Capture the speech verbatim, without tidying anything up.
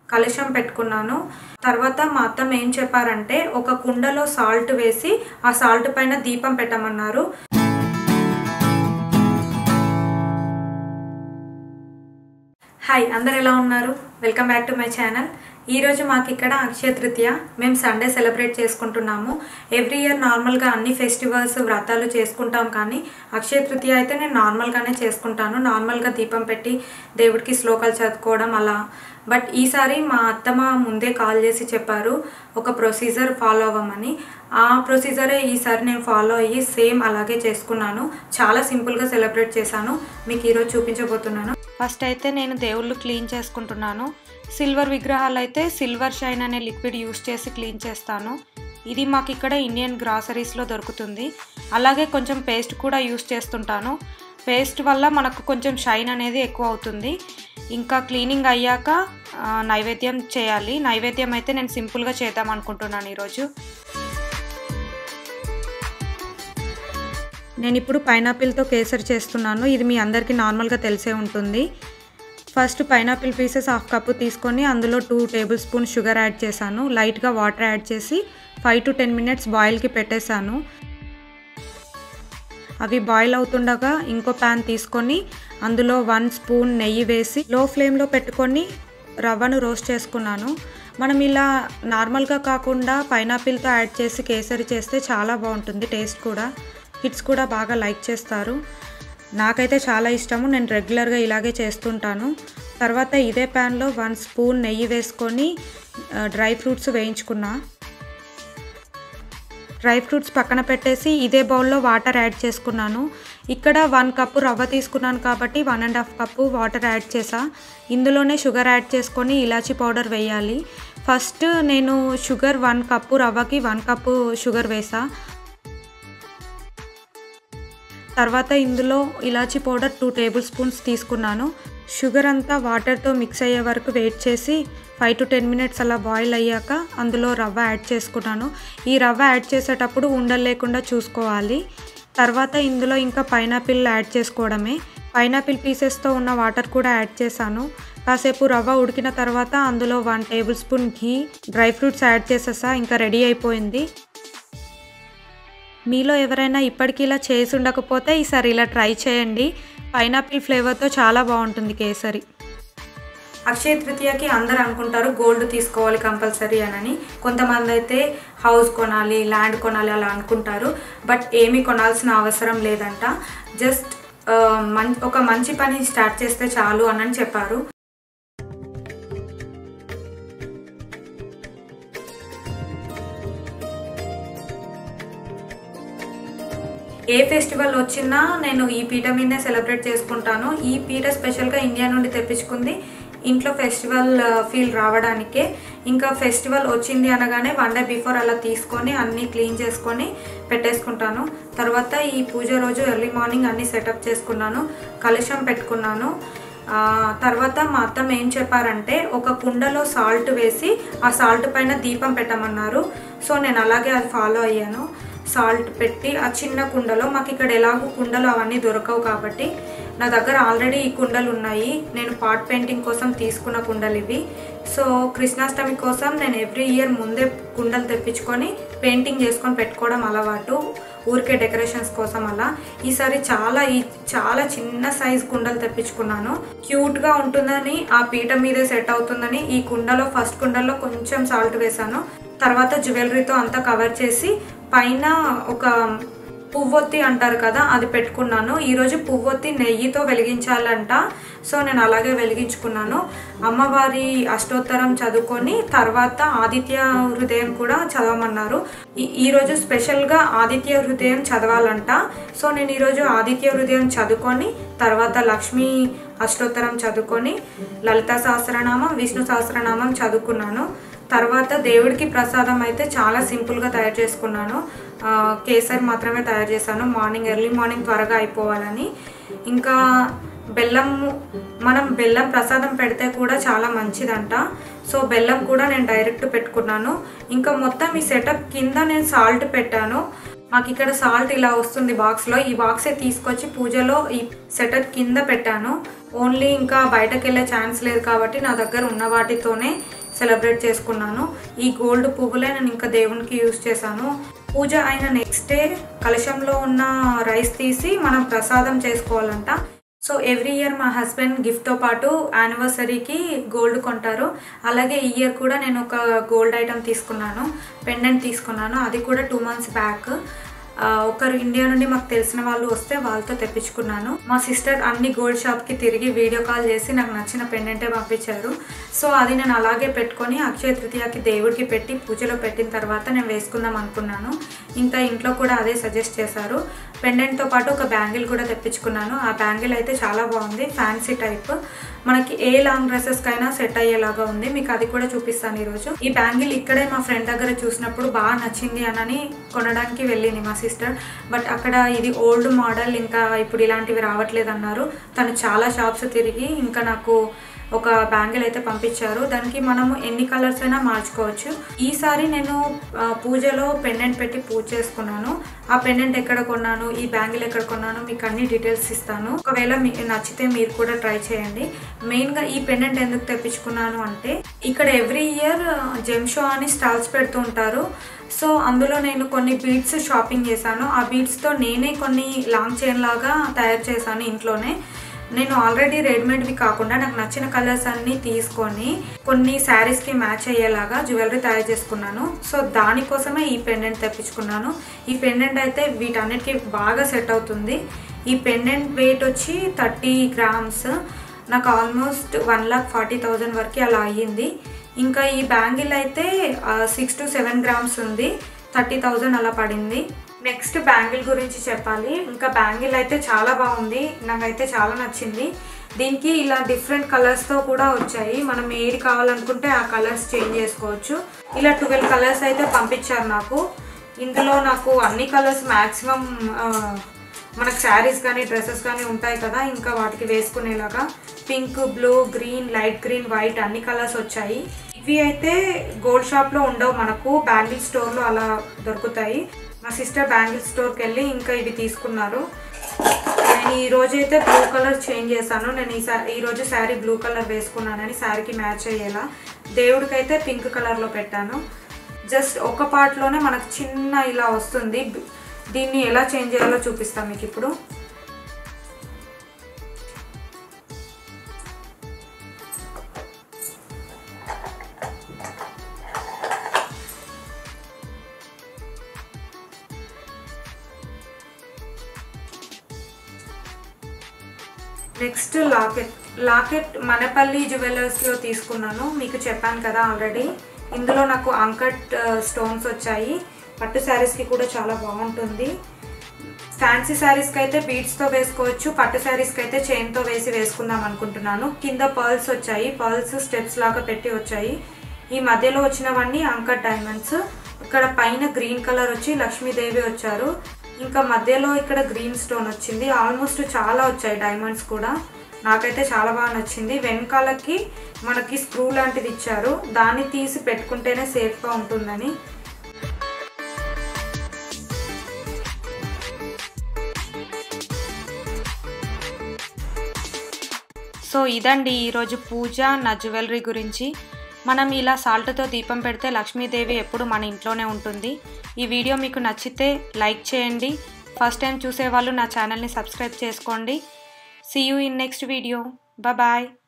కలశం పెట్టుకున్నాను. తర్వాత మా అత్తమ్మ ఏం చెప్పారంటే ఒక కుండలో సాల్ట్ వేసి ఆ సాల్ట్ పైన దీపం పెట్టమన్నారు. హాయ్, అందరు ఎలా ఉన్నారు? Welcome back to my channel. ఈరోజు మాకు ఇక్కడ అక్షయ తృతీయ, మేము సండే సెలబ్రేట్ చేసుకుంటున్నాము. ఎవ్రీ ఇయర్ నార్మల్గా అన్ని ఫెస్టివల్స్ వ్రతాలు చేసుకుంటాం, కానీ అక్షయ తృతీయ అయితే నేను నార్మల్గానే చేసుకుంటాను. నార్మల్గా దీపం పెట్టి దేవుడికి శ్లోకాలు చదువుకోవడం అలా. బట్ ఈసారి మా అత్తమ్మ ముందే కాల్ చేసి చెప్పారు ఒక ప్రొసీజర్ ఫాలో అవ్వమని. ఆ ప్రొసీజరే ఈసారి నేను ఫాలో అయ్యి సేమ్ అలాగే చేసుకున్నాను. చాలా సింపుల్గా సెలబ్రేట్ చేశాను. మీకు ఈరోజు చూపించబోతున్నాను. ఫస్ట్ అయితే నేను దేవుళ్ళు క్లీన్ చేసుకుంటున్నాను. సిల్వర్ విగ్రహాలు అయితే సిల్వర్ షైన్ అనే లిక్విడ్ యూస్ చేసి క్లీన్ చేస్తాను. ఇది మాకు ఇక్కడ ఇండియన్ గ్రాసరీస్లో దొరుకుతుంది. అలాగే కొంచెం పేస్ట్ కూడా యూస్ చేస్తుంటాను. పేస్ట్ వల్ల మనకు కొంచెం షైన్ అనేది ఎక్కువ అవుతుంది. ఇంకా క్లీనింగ్ అయ్యాక నైవేద్యం చేయాలి. నైవేద్యం అయితే నేను సింపుల్గా చేద్దాం అనుకుంటున్నాను ఈరోజు. నేను ఇప్పుడు పైనాపిల్తో కేసరి చేస్తున్నాను. ఇది మీ అందరికీ నార్మల్గా తెలిసే ఉంటుంది. First pineapple pieces half cup తీసుకొని అందులో two tablespoon sugar add చేశాను. లైట్గా వాటర్ యాడ్ చేసి ఫైవ్ టు టెన్ మినిట్స్ బాయిల్కి పెట్టేశాను. అవి బాయిల్ అవుతుండగా ఇంకో ప్యాన్ తీసుకొని అందులో వన్ స్పూన్ నెయ్యి వేసి లో ఫ్లేమ్లో పెట్టుకొని రవ్వను రోస్ట్ చేసుకున్నాను. మనం ఇలా నార్మల్గా కాకుండా పైనాపిల్తో యాడ్ చేసి కేసరి చేస్తే చాలా బాగుంటుంది. టేస్ట్ కూడా, కిడ్స్ కూడా బాగా లైక్ చేస్తారు. నాకైతే చాలా ఇష్టము. నేను రెగ్యులర్గా ఇలాగే చేస్తుంటాను. తర్వాత ఇదే ప్యాన్లో వన్ స్పూన్ నెయ్యి వేసుకొని డ్రై ఫ్రూట్స్ వేయించుకున్నా. డ్రై ఫ్రూట్స్ పక్కన పెట్టేసి ఇదే బౌల్లో వాటర్ యాడ్ చేసుకున్నాను. ఇక్కడ వన్ కప్పు రవ్వ తీసుకున్నాను కాబట్టి one and half cup water add చేసా. ఇందులోనే షుగర్ యాడ్ చేసుకొని ఇలాచీ పౌడర్ వేయాలి. ఫస్ట్ నేను షుగర్ వన్ కప్పు రవ్వకి వన్ కప్పు షుగర్ వేసా. తర్వాత ఇందులో ఇలాచీ పౌడర్ టూ టేబుల్ స్పూన్స్ తీసుకున్నాను. షుగర్ అంతా వాటర్తో మిక్స్ అయ్యే వరకు వెయిట్ చేసి ఫైవ్ టు టెన్ మినిట్స్ అలా బాయిల్ అయ్యాక అందులో రవ్వ యాడ్ చేసుకున్నాను. ఈ రవ్వ యాడ్ చేసేటప్పుడు ఉండలు లేకుండా చూసుకోవాలి. తర్వాత ఇందులో ఇంకా పైనాపిల్ యాడ్ చేసుకోవడమే. పైనాపిల్ పీసెస్తో ఉన్న వాటర్ కూడా యాడ్ చేశాను. కాసేపు రవ్వ ఉడికిన తర్వాత అందులో one tablespoon ghee, dry fruits add చేసేసా. ఇంకా రెడీ అయిపోయింది. మీలో ఎవరైనా ఇప్పటికీ ఇలా చేసి ఉండకపోతే ఈసారి ఇలా ట్రై చేయండి. పైనాపిల్ ఫ్లేవర్తో చాలా బాగుంటుంది కేసరి. అక్షయ తృతీయకి అందరు అనుకుంటారు గోల్డ్ తీసుకోవాలి కంపల్సరీ అని. కొంతమంది అయితే హౌస్ కొనాలి, ల్యాండ్ కొనాలి అలా అనుకుంటారు. బట్ ఏమీ కొనాల్సిన అవసరం లేదంట. జస్ట్ మం ఒక మంచి పని స్టార్ట్ చేస్తే చాలు అని చెప్పారు. ఏ ఫెస్టివల్ వచ్చినా నేను ఈ పీట మీదనే సెలబ్రేట్ చేసుకుంటాను. ఈ పీట స్పెషల్గా ఇండియా నుండి తెప్పించుకుంది, ఇంట్లో ఫెస్టివల్ ఫీల్ రావడానికే. ఇంకా ఫెస్టివల్ వచ్చింది అనగానే వన్ డే బిఫోర్ అలా తీసుకొని అన్నీ క్లీన్ చేసుకొని పెట్టేసుకుంటాను. తర్వాత ఈ పూజ రోజు ఎర్లీ మార్నింగ్ అన్నీ సెటప్ చేసుకున్నాను. కలశం పెట్టుకున్నాను. తర్వాత మా అత్తమ్మ ఏం చెప్పారంటే ఒక కుండలో సాల్ట్ వేసి ఆ సాల్ట్ పైన దీపం పెట్టమన్నారు. సో నేను అలాగే అది ఫాలో అయ్యాను. సాల్ట్ పెట్టి ఆ చిన్న కుండలో, మాకు ఇక్కడ ఎలాగో కుండలు అవన్నీ దొరకవు కాబట్టి నా దగ్గర ఆల్రెడీ ఈ కుండలు ఉన్నాయి. నేను పాట్ పెయింటింగ్ కోసం తీసుకున్న కుండలు ఇవి. సో కృష్ణాష్టమి కోసం నేను ఎవ్రీ ఇయర్ ముందే కుండలు తెప్పించుకొని పెయింటింగ్ చేసుకొని పెట్టుకోవడం అలవాటు, ఊరికే డెకరేషన్స్ కోసం అలా. ఈసారి చాలా ఈ చాలా చిన్న సైజ్ కుండలు తెప్పించుకున్నాను. క్యూట్గా ఉంటుందని, ఆ పీట మీదే సెట్ అవుతుందని ఈ కుండలో ఫస్ట్ కుండలో కొంచెం సాల్ట్ వేసాను. తర్వాత జ్యువెలరీతో అంతా కవర్ చేసి పైన ఒక పువ్వొత్తి అంటారు కదా, అది పెట్టుకున్నాను. ఈరోజు పువ్వొత్తి నెయ్యితో వెలిగించాలంట. సో నేను అలాగే వెలిగించుకున్నాను. అమ్మవారి అష్టోత్తరం చదువుకొని తర్వాత ఆదిత్య హృదయం కూడా చదవమన్నారు. ఈరోజు స్పెషల్గా ఆదిత్య హృదయం చదవాలంట. సో నేను ఈరోజు ఆదిత్య హృదయం చదువుకొని తర్వాత లక్ష్మీ అష్టోత్తరం చదువుకొని లలితా సహస్రనామం, విష్ణు సహస్రనామం చదువుకున్నాను. తర్వాత దేవుడికి ప్రసాదం అయితే చాలా సింపుల్గా తయారు చేసుకున్నాను. కేసరి మాత్రమే తయారు చేశాను. మార్నింగ్ ఎర్లీ మార్నింగ్ త్వరగా అయిపోవాలని. ఇంకా బెల్లం, మనం బెల్లం ప్రసాదం పెడితే కూడా చాలా మంచిదంట. సో బెల్లం కూడా నేను డైరెక్ట్ పెట్టుకున్నాను. ఇంకా మొత్తం ఈ సెటప్ కింద నేను సాల్ట్ పెట్టాను. మాకు ఇక్కడ సాల్ట్ ఇలా వస్తుంది బాక్స్లో. ఈ బాక్సే తీసుకొచ్చి పూజలో ఈ సెటప్ కింద పెట్టాను. ఓన్లీ ఇంకా బయటకు వెళ్ళే ఛాన్స్ లేదు కాబట్టి నా దగ్గర ఉన్న వాటితోనే సెలబ్రేట్ చేసుకున్నాను. ఈ గోల్డ్ పువ్వులే నేను ఇంకా దేవునికి యూజ్ చేశాను. పూజ అయిన నెక్స్ట్ డే కలశంలో ఉన్న రైస్ తీసి మనం ప్రసాదం చేసుకోవాలంట. సో ఎవ్రీ ఇయర్ మా హస్బెండ్ గిఫ్ట్తో పాటు యానివర్సరీకి గోల్డ్ కొంటారు. అలాగే ఈ ఇయర్ కూడా నేను ఒక గోల్డ్ ఐటమ్ తీసుకున్నాను, పెండెంట్ తీసుకున్నాను. అది కూడా టూ మంత్స్ బ్యాక్ ఒకరు ఇండియా నుండి మాకు తెలిసిన వాళ్ళు వస్తే వాళ్ళతో తెప్పించుకున్నాను. మా సిస్టర్ అన్ని గోల్డ్ షాప్కి తిరిగి వీడియో కాల్ చేసి నాకు నచ్చిన పెండెంటే పంపించారు. సో అది నేను అలాగే పెట్టుకొని అక్షయ తృతీయకి దేవుడికి పెట్టి పూజలో పెట్టిన తర్వాత నేను వేసుకుందాం అనుకున్నాను. ఇంకా ఇంట్లో కూడా అదే సజెస్ట్ చేశారు. పెండెంట్తో పాటు ఒక బ్యాంగిల్ కూడా తెప్పించుకున్నాను. ఆ బ్యాంగిల్ అయితే చాలా బాగుంది, ఫ్యాన్సీ టైప్. మనకి ఏ లాంగ్ డ్రెస్సెస్కైనా సెట్ అయ్యేలాగా ఉంది. మీకు అది కూడా చూపిస్తాను ఈరోజు. ఈ బ్యాంగిల్ ఇక్కడే మా ఫ్రెండ్ దగ్గర చూసినప్పుడు బాగా నచ్చింది అని కొనడానికి వెళ్ళింది మా సిస్టర్. బట్ అక్కడ ఇది ఓల్డ్ మోడల్, ఇంకా ఇప్పుడు ఇలాంటివి రావట్లేదు అన్నారు. తను చాలా షాప్స్ తిరిగి ఇంకా నాకు ఒక బ్యాంగిల్ అయితే పంపించారు. దానికి మనము ఎన్ని కలర్స్ అయినా మార్చుకోవచ్చు. ఈసారి నేను పూజలో పెండెంట్ పెట్టి పూజ చేసుకున్నాను. ఆ పెండెంట్ ఎక్కడ కొన్నాను, ఈ బ్యాంగిల్ ఎక్కడ కొన్నాను మీకు అన్ని డీటెయిల్స్ ఇస్తాను. ఒకవేళ మీకు నచ్చితే మీరు కూడా ట్రై చేయండి. మెయిన్గా ఈ పెండెంట్ ఎందుకు తెప్పించుకున్నాను అంటే ఇక్కడ ఎవ్రీ ఇయర్ జెమ్ షో అని స్టాల్స్ పెడుతూ ఉంటారు. సో అందులో నేను కొన్ని బీడ్స్ షాపింగ్ చేశాను. ఆ బీడ్స్తో నేనే కొన్ని లాంగ్ చైన్ లాగా తయారు చేశాను ఇంట్లోనే. నేను ఆల్రెడీ రెడీమేడ్వి కాకుండా నాకు నచ్చిన కలర్స్ అన్నీ తీసుకొని కొన్ని శారీస్కి మ్యాచ్ అయ్యేలాగా జ్యువెలరీ తయారు చేసుకున్నాను. సో దానికోసమే ఈ పెండెంట్ తెప్పించుకున్నాను. ఈ పెండెంట్ అయితే వీటన్నిటికీ బాగా సెట్ అవుతుంది. ఈ పెండెంట్ వెయిట్ వచ్చి థర్టీ గ్రామ్స్. నాకు almost one lakh forty thousand వరకు అలా అయ్యింది. ఇంకా ఈ బ్యాంగిల్ అయితే సిక్స్ టు సెవెన్ గ్రామ్స్ ఉంది, థర్టీ థౌజండ్ అలా పడింది. నెక్స్ట్ బ్యాంగిల్ గురించి చెప్పాలి. ఇంకా బ్యాంగిల్ అయితే చాలా బాగుంది, నాకైతే చాలా నచ్చింది. దీనికి ఇలా డిఫరెంట్ కలర్స్తో కూడా వచ్చాయి. మనం ఏది కావాలనుకుంటే ఆ కలర్స్ చేంజ్ చేసుకోవచ్చు. ఇలా ట్వెల్వ్ కలర్స్ అయితే పంపించారు నాకు. ఇందులో నాకు అన్ని కలర్స్ మ్యాక్సిమం మనకు శారీస్ కానీ డ్రెస్సెస్ కానీ ఉంటాయి కదా, ఇంకా వాటికి వేసుకునేలాగా pink, blue, green, light green, white అన్ని కలర్స్ వచ్చాయి. ఇవి అయితే గోల్డ్ షాప్లో ఉండవు, మనకు బ్యాంగిల్ స్టోర్లో అలా దొరుకుతాయి. మా సిస్టర్ బ్యాంగిల్ స్టోర్కి వెళ్ళి ఇంకా ఇవి తీసుకున్నారు. నేను ఈరోజు అయితే బ్లూ కలర్ చేంజ్ చేశాను. నేను ఈ ఈరోజు శారీ బ్లూ కలర్ వేసుకున్నానని శారీకి మ్యాచ్ అయ్యేలా. దేవుడికి అయితే పింక్ కలర్లో పెట్టాను. జస్ట్ ఒక పార్ట్లోనే మనకు చిన్న ఇలా వస్తుంది. దీన్ని ఎలా చేంజ్ చేయాలో చూపిస్తాను మీకు ఇప్పుడు. Next locket. లాకెట్ మనపల్లి జ్యువెలర్స్లో తీసుకున్నాను, మీకు చెప్పాను కదా ఆల్రెడీ. ఇందులో నాకు అంకట్ స్టోన్స్ వచ్చాయి. పట్టు శారీస్కి కూడా చాలా బాగుంటుంది. ఫ్యాన్సీ శారీస్కి అయితే బీడ్స్తో వేసుకోవచ్చు, పట్టు శారీస్కి అయితే చైన్తో వేసి వేసుకుందాం అనుకుంటున్నాను. కింద పర్ల్స్ వచ్చాయి, పర్ల్స్ స్టెప్స్ లాగా పెట్టి వచ్చాయి. ఈ మధ్యలో వచ్చినవన్నీ అంకట్ డైమండ్స్. ఇక్కడ పైన గ్రీన్ కలర్ వచ్చి లక్ష్మీదేవి వచ్చారు. ఇంకా మధ్యలో ఇక్కడ గ్రీన్ స్టోన్ వచ్చింది. ఆల్మోస్ట్ చాలా వచ్చాయి డైమండ్స్ కూడా. నాకైతే చాలా బాగా నచ్చింది. వెనకాలకి మనకి స్క్రూ లాంటిది ఇచ్చారు, దాన్ని తీసి పెట్టుకుంటేనే సేఫ్గా ఉంటుందని. సో ఇదండి ఈరోజు పూజ, నా జ్యువెలరీ గురించి. మనం ఇలా సాల్ట్తో దీపం పెడితే లక్ష్మీదేవి ఎప్పుడు మన ఇంట్లోనే ఉంటుంది. ఈ వీడియో మీకు నచ్చితే లైక్ చేయండి. ఫస్ట్ టైం చూసేవాళ్ళు నా ఛానల్ని సబ్స్క్రైబ్ చేసుకోండి. See you in next video. Bye.